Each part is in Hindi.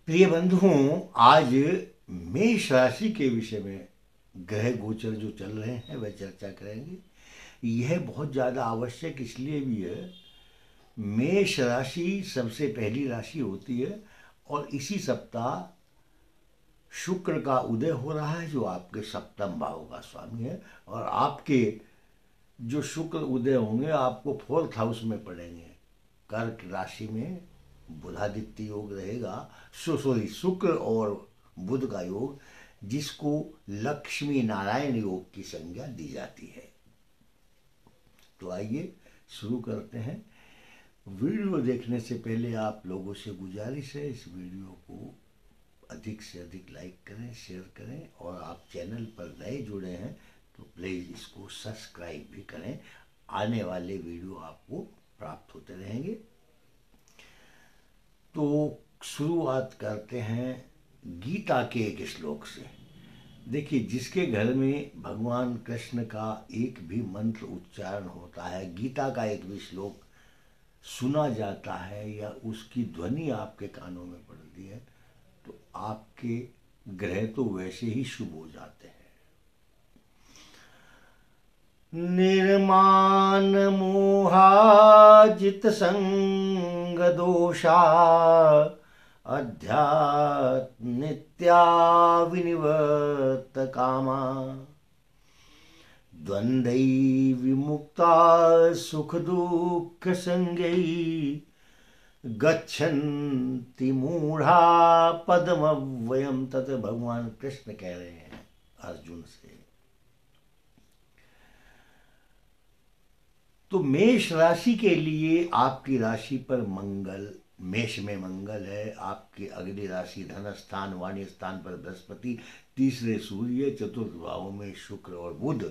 प्रिय बंधुओं, आज मेष राशि के विषय में ग्रह गोचर जो चल रहे हैं वह चर्चा करेंगे। यह बहुत ज़्यादा आवश्यक इसलिए भी है, मेष राशि सबसे पहली राशि होती है और इसी सप्ताह शुक्र का उदय हो रहा है जो आपके सप्तम भाव का स्वामी है। और आपके जो शुक्र उदय होंगे आपको फोर्थ हाउस में पड़ेंगे। कर्क राशि में बुधादित्य योग रहेगा, शुक्र और बुध का योग, जिसको लक्ष्मी नारायण योग की संज्ञा दी जाती है। तो आइए शुरू करते हैं। वीडियो देखने से पहले आप लोगों से गुजारिश है, इस वीडियो को अधिक से अधिक लाइक करें, शेयर करें, और आप चैनल पर नए जुड़े हैं तो प्लीज़ इसको सब्सक्राइब भी करें। आने वाले वीडियो आपको प्राप्त होते रहेंगे। तो शुरुआत करते हैं गीता के एक श्लोक से। देखिए, जिसके घर में भगवान कृष्ण का एक भी मंत्र उच्चारण होता है, गीता का एक भी श्लोक सुना जाता है या उसकी ध्वनि आपके कानों में पड़ती है, तो आपके ग्रह तो वैसे ही शुभ हो जाते हैं। निर्माण मोहाजित संग दोषा अध्यात्म नित्या विनिवर्त कामा द्वंद्वै विमुक्ता सुख दुख संगै गच्छन्ति मूढ़ा पद्मव्यम तत्। भगवान कृष्ण कह रहे हैं अर्जुन से। तो मेष राशि के लिए आपकी राशि पर मंगल, मेष में मंगल है। आपकी अगली राशि धन स्थान वाणी स्थान पर बृहस्पति, तीसरे सूर्य, चतुर्थ भाव में शुक्र और बुध।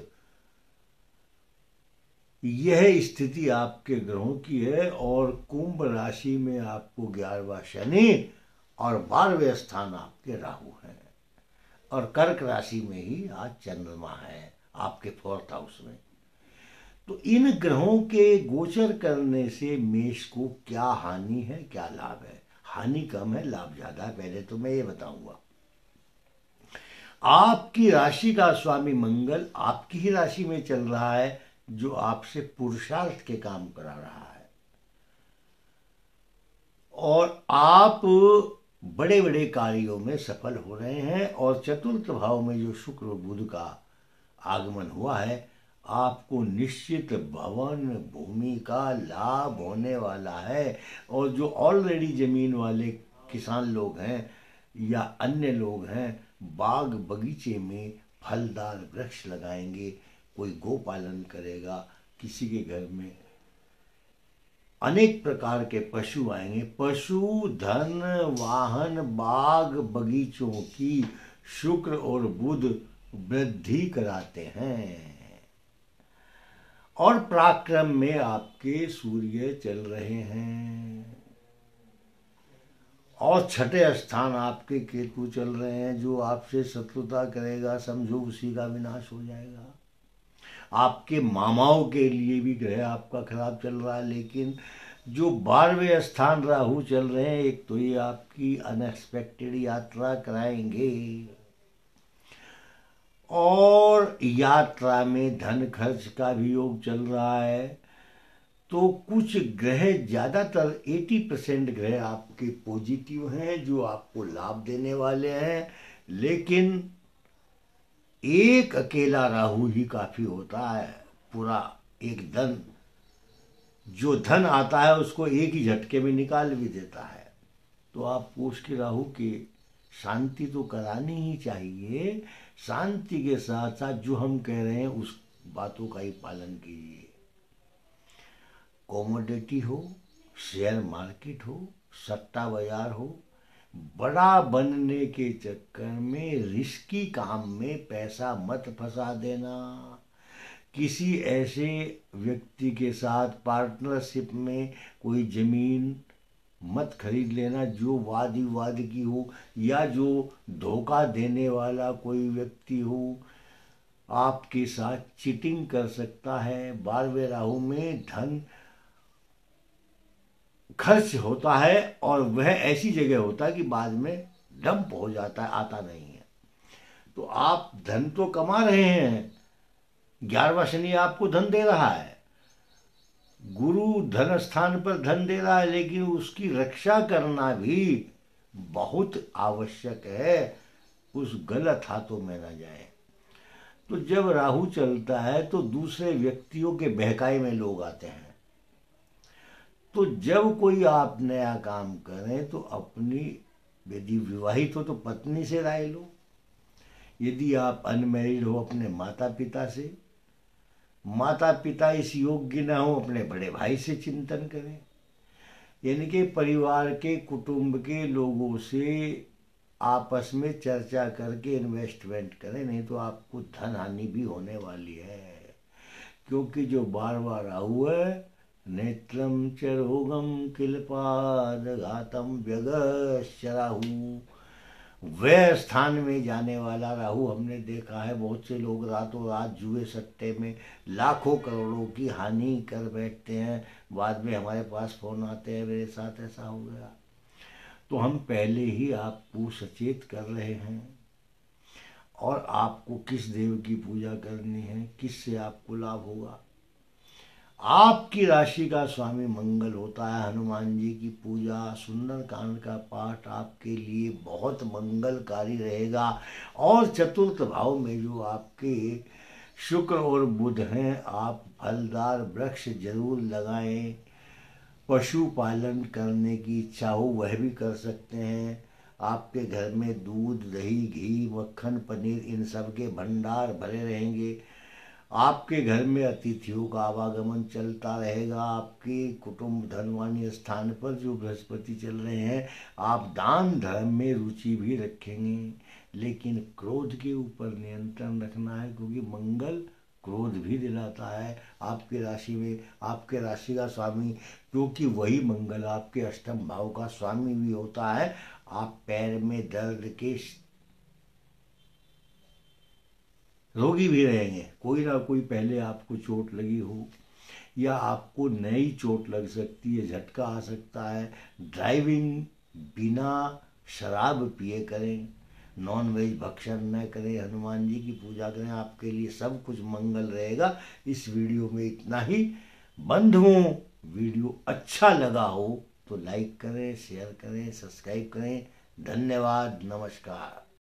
यह स्थिति आपके ग्रहों की है। और कुंभ राशि में आपको 11वां शनि और 12वें स्थान आपके राहु हैं। और कर्क राशि में ही आज चंद्रमा है आपके फोर्थ हाउस में। तो इन ग्रहों के गोचर करने से मेष को क्या हानि है, क्या लाभ है? हानि कम है, लाभ ज्यादा है। पहले तो मैं ये बताऊंगा, आपकी राशि का स्वामी मंगल आपकी ही राशि में चल रहा है, जो आपसे पुरुषार्थ के काम करा रहा है। और आप बड़े बड़े कार्यों में सफल हो रहे हैं। और चतुर्थ भाव में जो शुक्र और बुध का आगमन हुआ है, आपको निश्चित भवन भूमि का लाभ होने वाला है। और जो ऑलरेडी जमीन वाले किसान लोग हैं या अन्य लोग हैं, बाग बगीचे में फलदार वृक्ष लगाएंगे, कोई गो पालन करेगा, किसी के घर में अनेक प्रकार के पशु आएंगे। पशु धन वाहन बाग बगीचों की शुक्र और बुध वृद्धि कराते हैं। और पराक्रम में आपके सूर्य चल रहे हैं। और छठे स्थान आपके केतु चल रहे हैं, जो आपसे शत्रुता करेगा, समझो उसी का विनाश हो जाएगा। आपके मामाओं के लिए भी ग्रह आपका खराब चल रहा है। लेकिन जो 12वें स्थान राहु चल रहे हैं, एक तो ये आपकी अनएक्सपेक्टेड यात्रा कराएंगे। और यात्रा में धन खर्च का भी योग चल रहा है। तो कुछ ग्रह, ज्यादातर 80% ग्रह आपके पॉजिटिव हैं, जो आपको लाभ देने वाले हैं। लेकिन एक अकेला राहु ही काफी होता है। पूरा एक धन, जो धन आता है उसको एक ही झटके में निकाल भी देता है। तो आपको उसके राहु की शांति तो करानी ही चाहिए। शांति के साथ साथ जो हम कह रहे हैं उस बातों का ही पालन कीजिए। कॉमोडिटी हो, शेयर मार्केट हो, सट्टा बाजार हो, बड़ा बनने के चक्कर में रिस्की काम में पैसा मत फंसा देना। किसी ऐसे व्यक्ति के साथ पार्टनरशिप में कोई जमीन मत खरीद लेना जो वाद विवाद की हो, या जो धोखा देने वाला कोई व्यक्ति हो, आपके साथ चीटिंग कर सकता है। 12वें राहु में धन खर्च होता है और वह ऐसी जगह होता है कि बाद में डंप हो जाता है, आता नहीं है। तो आप धन तो कमा रहे हैं, 11वां शनि आपको धन दे रहा है, गुरु धन स्थान पर धन दे रहा है, लेकिन उसकी रक्षा करना भी बहुत आवश्यक है, उस गलत हाथों में न जाए। तो जब राहु चलता है तो दूसरे व्यक्तियों के बहकावे में लोग आते हैं। तो जब कोई आप नया काम करें तो अपनी, यदि विवाहित हो तो पत्नी से राय लो, यदि आप अनमैरिड हो अपने माता पिता से, माता पिता इस योग्य न हो अपने बड़े भाई से चिंतन करें। यानी कि परिवार के, कुटुंब के लोगों से आपस में चर्चा करके इन्वेस्टमेंट करें, नहीं तो आपको धन हानि भी होने वाली है। क्योंकि जो बार बार राहु है, नेत्रम च रोगम किलपाद घातम व्यगश्च राहु, वह स्थान में जाने वाला राहु हमने देखा है। बहुत से लोग रातों रात जुए सट्टे में लाखों करोड़ों की हानि कर बैठते हैं, बाद में हमारे पास फोन आते हैं मेरे साथ ऐसा हो गया। तो हम पहले ही आपको सचेत कर रहे हैं, और आपको किस देव की पूजा करनी है, किससे आपको लाभ होगा। आपकी राशि का स्वामी मंगल होता है। हनुमान जी की पूजा, सुंदर कांड का पाठ आपके लिए बहुत मंगलकारी रहेगा। और चतुर्थ भाव में जो आपके शुक्र और बुध हैं, आप फलदार वृक्ष जरूर लगाएं। पशुपालन करने की इच्छा हो वह भी कर सकते हैं। आपके घर में दूध, दही, घी, मक्खन, पनीर, इन सब के भंडार भरे रहेंगे। आपके घर में अतिथियों का आवागमन चलता रहेगा। आपके कुटुंब धनवानी स्थान पर जो बृहस्पति चल रहे हैं, आप दान धर्म में रुचि भी रखेंगे, लेकिन क्रोध के ऊपर नियंत्रण रखना है, क्योंकि मंगल क्रोध भी दिलाता है। आपके राशि में, आपके राशि का स्वामी, क्योंकि वही मंगल आपके अष्टम भाव का स्वामी भी होता है, आप पैर में दर्द के रोगी भी रहेंगे। कोई ना कोई पहले आपको चोट लगी हो, या आपको नई चोट लग सकती है, झटका आ सकता है। ड्राइविंग बिना शराब पिए करें, नॉन वेज भक्षण न करें, हनुमान जी की पूजा करें, आपके लिए सब कुछ मंगल रहेगा। इस वीडियो में इतना ही। बंधुओं, वीडियो अच्छा लगा हो तो लाइक करें, शेयर करें, सब्सक्राइब करें। धन्यवाद, नमस्कार।